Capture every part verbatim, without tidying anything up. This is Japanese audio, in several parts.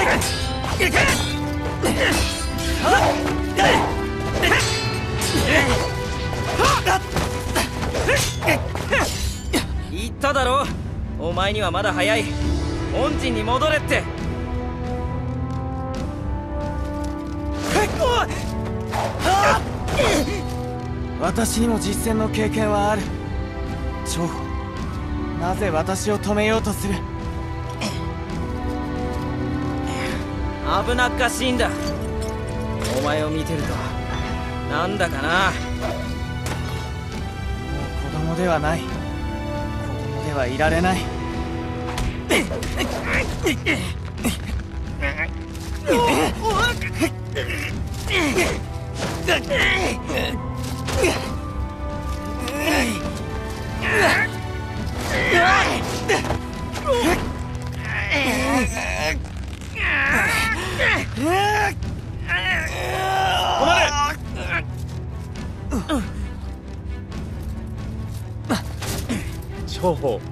言っただろ、お前にはまだ早い。本陣に戻れって。 私にも実戦の経験はある。長保、なぜ私を止めようとする？ 危なっかしいんだ。お前を見てるとなんだかな。 もう子供ではない。子供ではいられない。 長保、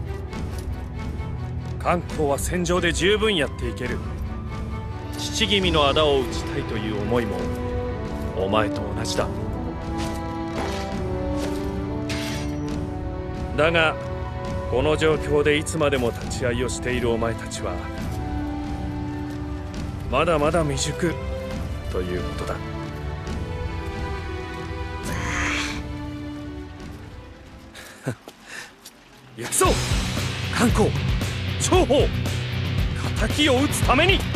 観光は戦場で十分やっていける。父君の仇を討ちたいという思いもお前と同じだ。だがこの状況でいつまでも立ち会いをしているお前たちはまだまだ未熟ということだ。行くぞ観光、長保、敵を討つために。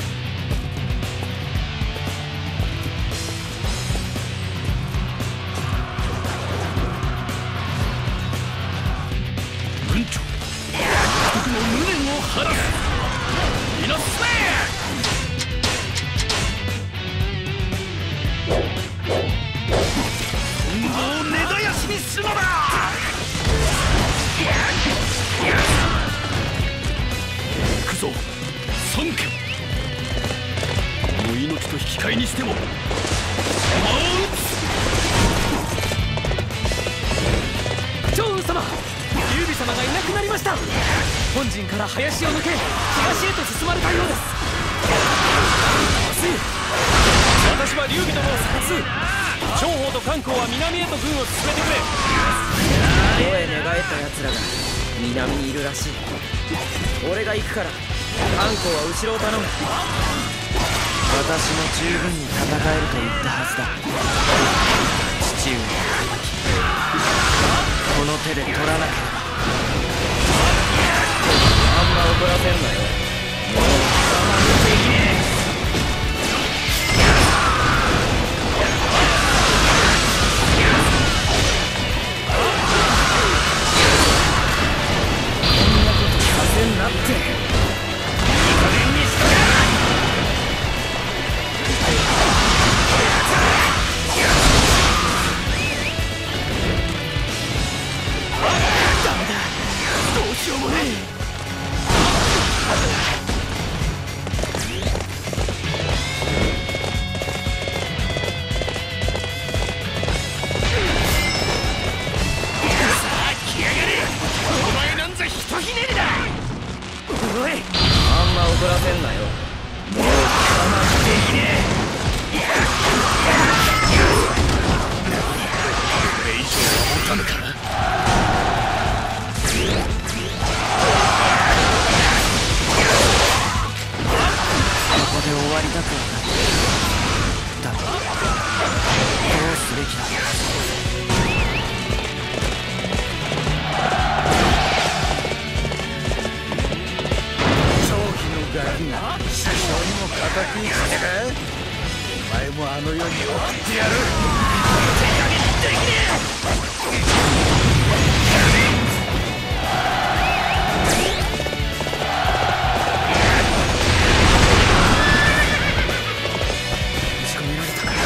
軍長、僕の無念を晴らす。いなっせ今後を根絶やしにするのだ。行くぞ孫家、この命と引き換えにしても魔を討つ。 趙雲様、劉備様がいなくなりました。本陣から林を抜け東へと進まれたようです。 私は劉備殿を探す。長保と観光は南へと軍を進めてくれ。 声寝返った奴らが南にいるらしい。俺が行くから観光は後ろを頼む。 私も十分に戦えると言ったはずだ。父上の敵、この手で取らなければ。 あんま怒らせんなよ。もう我慢できねえ。なっていい加減にしとけ。ダメだ、どうしようもねえ。さあ来やがれ、お前なんざひとひねりだ。おい、あんま怒らせんなよ。もう我慢できねえ。これ以上は持たぬか。 ここで終わりたくはない。だがどうすべきだ。ガキが首相にも敵にしてか。お前もあの世に送ってやる。手加減できねえ。仕込められたか。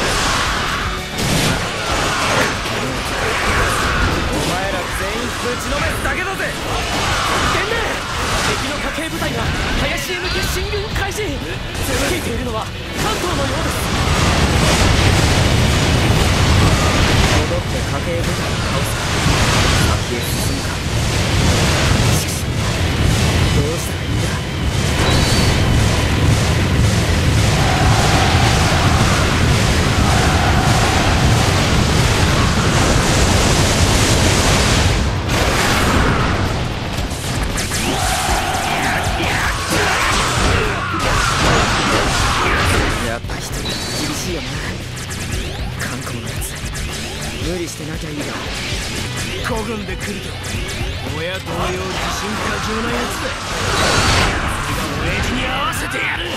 お前ら全員ぶちのめすだけだぜ。 伝令、敵の家系部隊が林へ向け進軍開始。率いているのは関東のようです。 戻って家系部隊を倒すか、先へ進むか。しかしどうしたらいいんだ。 なきゃいいが。 孤軍で来ると親同様自信過剰なやつだ。 親父に合わせてやる。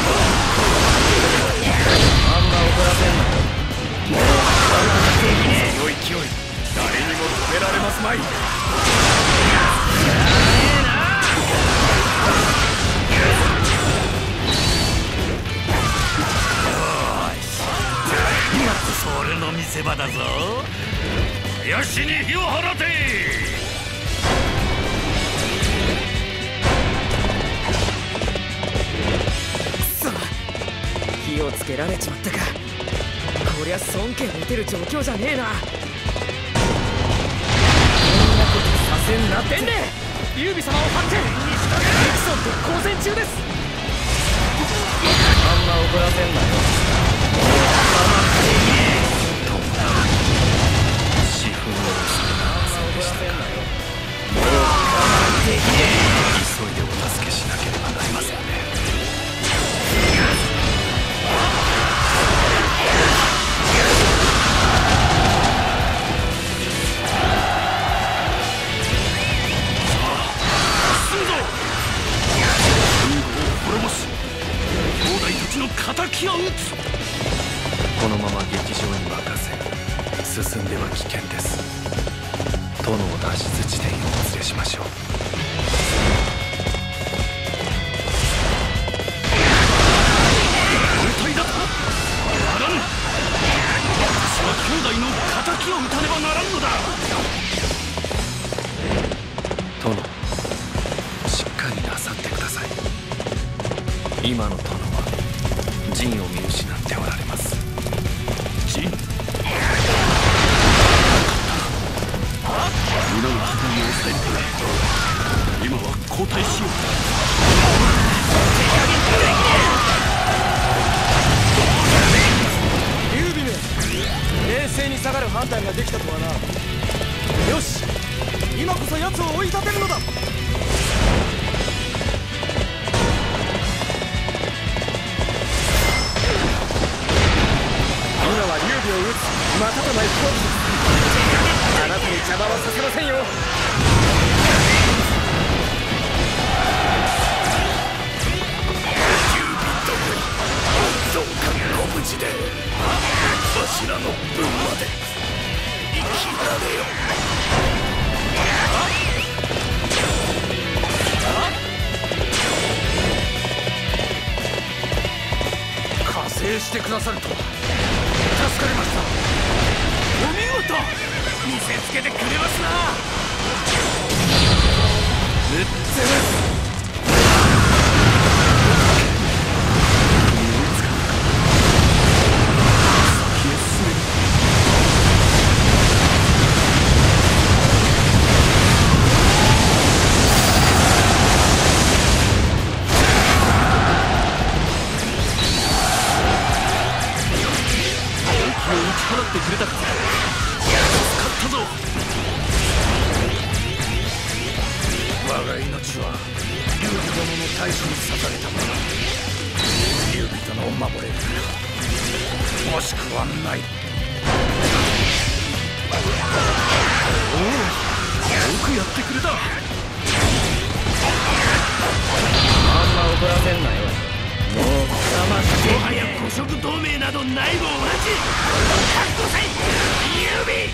あんま怒らせんなよ。もう我慢できねえ。 その勢い誰にも止められますまい。 それの見せ場だぞ。林に火を放て。 くそ、火をつけられちまったか。こりゃ尊敬を受ける状況じゃねえな。こんなことさせんなってんで。劉備様を張ってエキソンと交戦中です。あんま怒らせんなよ。もう我慢できねえ。 四分の嘘でしたか。 もう我慢できねえ。 急いでお助けしなければなりませんね。 敵を撃つ。 このまま劇場に任せ進んでは危険です。殿を脱出地点へお連れしましょう。 反対だとならん。私は兄弟の敵を撃たねばならんのだ。 殿、しっかりなさってください。今の殿は陣を見失っておられます。 陣？皆の旗に抑えてくれ。今は交代しよう。 劉備め、冷静に下がる判断ができたとはな。よし、今こそ奴を追い立てるのだ。今は劉備を撃つまたとない好機です。あなたに邪魔はさせませんよ。 どうかご無事でわしらの分まで生きられよ。加勢してくださるとは助かりました。お見事、見せつけてくれますな。うっつ払ってくれたか。助かったぞ。我が命は劉備殿の大使に刺されたもの。劉備殿を守れるかもしくはない。おお、よくやってくれた。 あんま怒らせんなよ。もう我慢できねえ。 もはや五色同盟などないも同じ。覚悟せい劉備。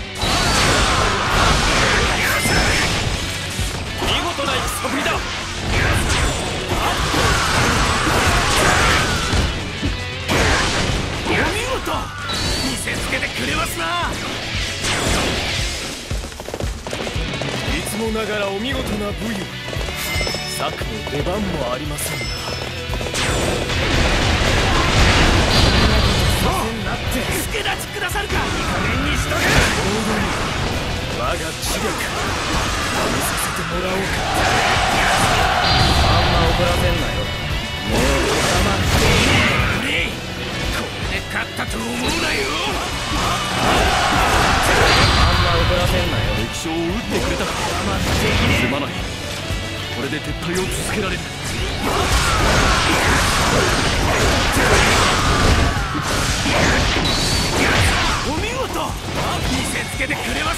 見事な戦ぶりだ。 お見事、見せつけてくれますな。 いつもながらお見事な武勇。策の出番もありませんな。 助立ちくださるか。いい加減にしとけ。 我が知略試させてもらおうか。 あんま怒らせんなよ。もう我慢できねえ。 ねえ、これで勝ったと思うなよ。 あんま怒らせんなよ。 敵将を撃ってくれたか。 我慢できねえ。 すまない。これで撤退を続けられる。お見事、見せつけてくれま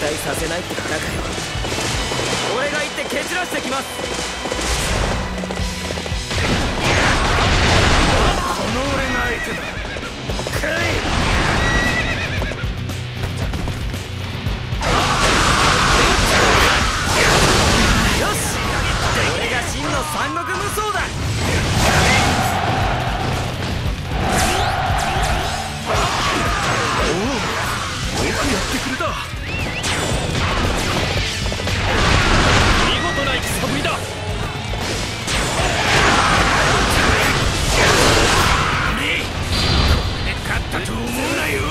待させないって腹かよ。俺が行って蹴散らしてきます。 この俺が相手だ。来い。 よし、俺が真の三国無双だ。 よくやってくれた。見事な戦ぶりだ。 勝ったと思うなよ。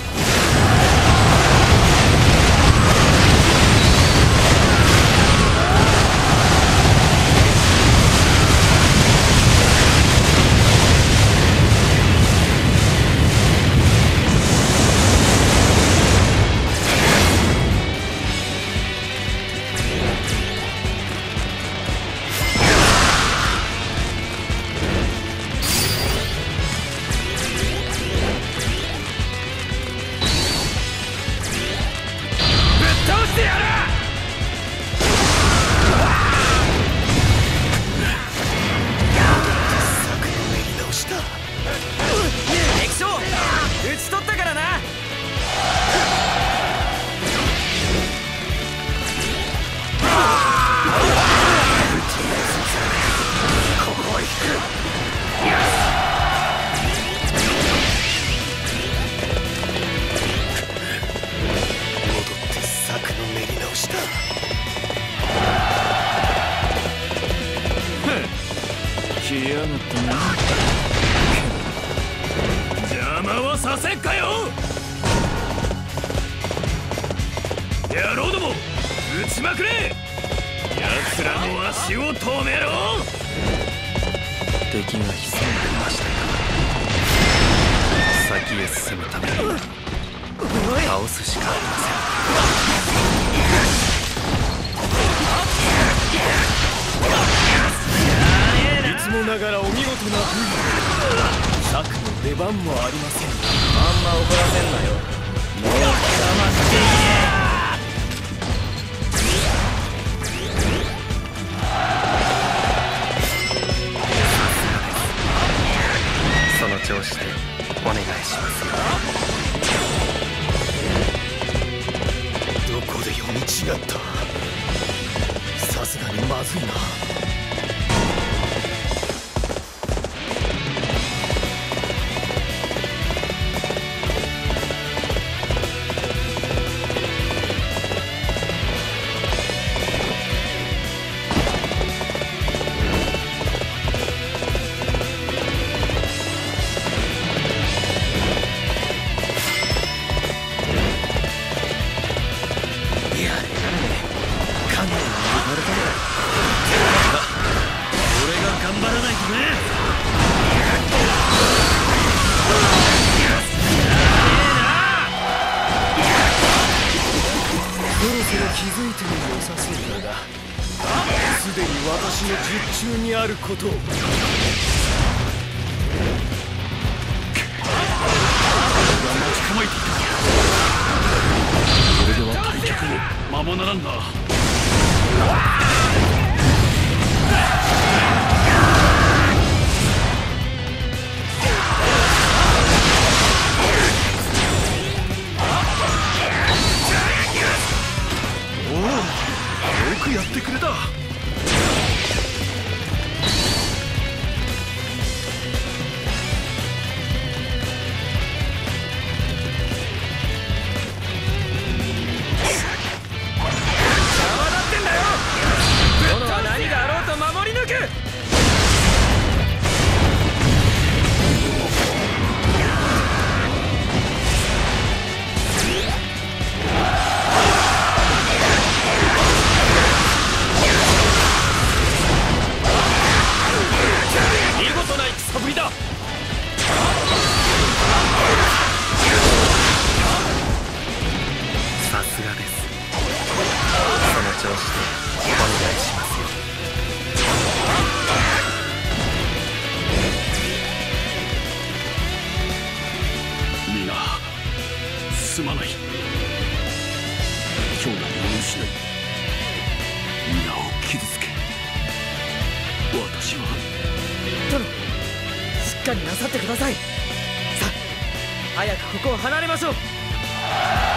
来やがったな。邪魔はさせっかよ。野郎ども、撃ちまくれ。奴らの足を止めろ。 敵が潜んでいましたが、先へ進むために倒すしかありません。 いつもながらお見事な武勇。策の出番もありません。 あんま怒らせんなよ。もう我慢していけ。 その調子でお願いしますよ。どこで読み違った。さすがにまずいな。 あることを。 俺は待ち構えていた。それでは対局もままならんな。 おお、よくやってくれた。 すまない。 兄弟を失い皆を傷つけ、私は殿、しっかりなさってください。さあ早くここを離れましょう。